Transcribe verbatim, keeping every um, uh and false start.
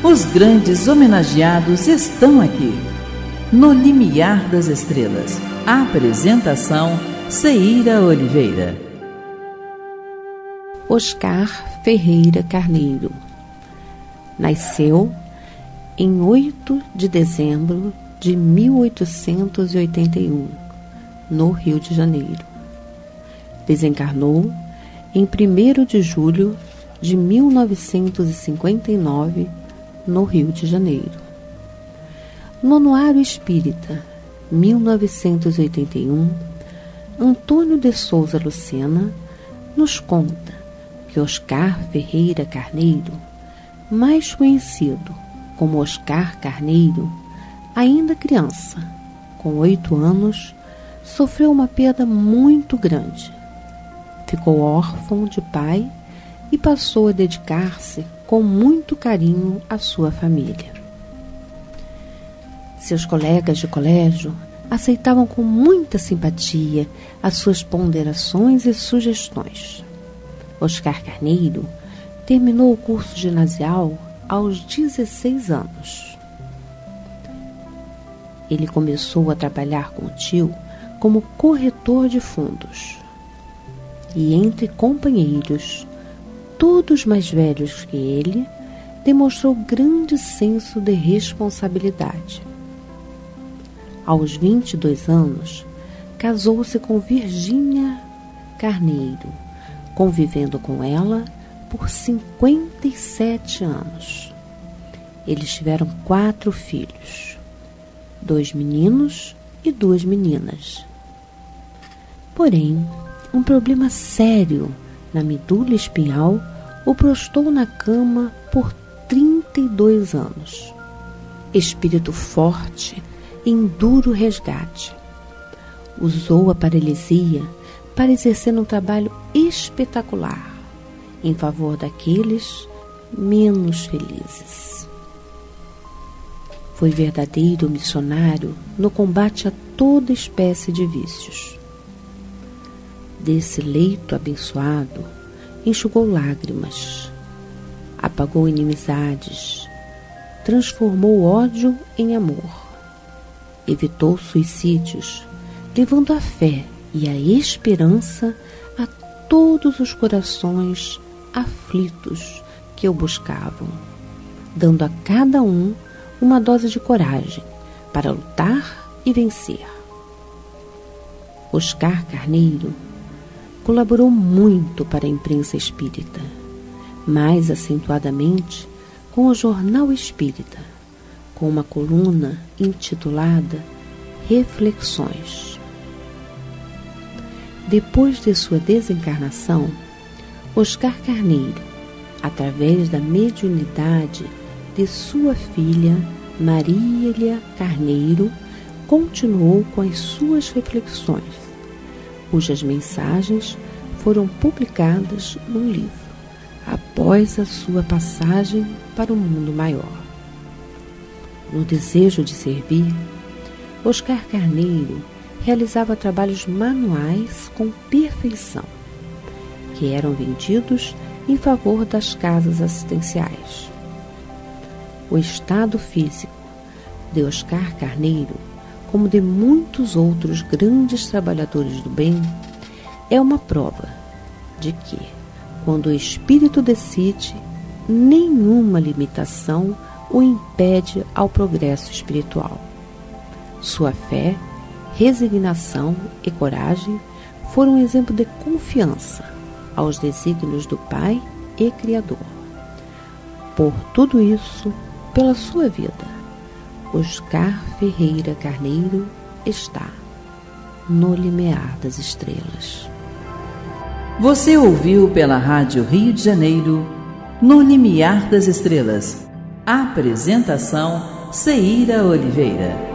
Os grandes homenageados estão aqui. No Limiar das Estrelas. Apresentação: Ceíra Oliveira. Oscar Ferreira Carneiro nasceu em oito de dezembro de mil oitocentos e oitenta e um, no Rio de Janeiro. Desencarnou em primeiro de julho de mil novecentos e cinquenta e nove, no Rio de Janeiro. No Anuário Espírita, mil novecentos e oitenta e um, Antônio de Souza Lucena nos conta que Oscar Ferreira Carneiro, mais conhecido como Oscar Carneiro, ainda criança, com oito anos, sofreu uma perda muito grande. Ficou órfão de pai e passou a dedicar-se com muito carinho à sua família. Seus colegas de colégio aceitavam com muita simpatia as suas ponderações e sugestões. Oscar Carneiro terminou o curso ginasial aos dezesseis anos. Ele começou a trabalhar com o tio como corretor de fundos. E entre companheiros, todos mais velhos que ele, demonstrou grande senso de responsabilidade. Aos vinte e dois anos, casou-se com Virgínia Carneiro, convivendo com ela por cinquenta e sete anos. Eles tiveram quatro filhos, dois meninos e duas meninas. Porém, um problema sério na medula espinhal o prostou na cama por trinta e dois anos. Espírito forte em duro resgate. Usou a paralisia para exercer um trabalho espetacular em favor daqueles menos felizes. Foi verdadeiro missionário no combate a toda espécie de vícios. Desse leito abençoado, enxugou lágrimas, apagou inimizades, transformou ódio em amor, evitou suicídios, levando a fé e a esperança a todos os corações aflitos que o buscavam, dando a cada um uma dose de coragem para lutar e vencer. Oscar Carneiro colaborou muito para a imprensa espírita, mais acentuadamente com o Jornal Espírita, com uma coluna intitulada Reflexões. Depois de sua desencarnação, Oscar Carneiro, através da mediunidade de sua filha Marília Carneiro, continuou com as suas reflexões, cujas mensagens foram publicadas num livro, após a sua passagem para o mundo maior. No desejo de servir, Oscar Carneiro realizava trabalhos manuais com perfeição, que eram vendidos em favor das casas assistenciais. O estado físico de Oscar Carneiro, como de muitos outros grandes trabalhadores do bem, é uma prova de que, quando o espírito decide, nenhuma limitação o impede ao progresso espiritual. Sua fé, resignação e coragem foram um exemplo de confiança aos desígnios do Pai e Criador. Por tudo isso, pela sua vida, Oscar Ferreira Carneiro está no Limiar das Estrelas. Você ouviu pela Rádio Rio de Janeiro, No Limiar das Estrelas. Apresentação: Ceíra Oliveira.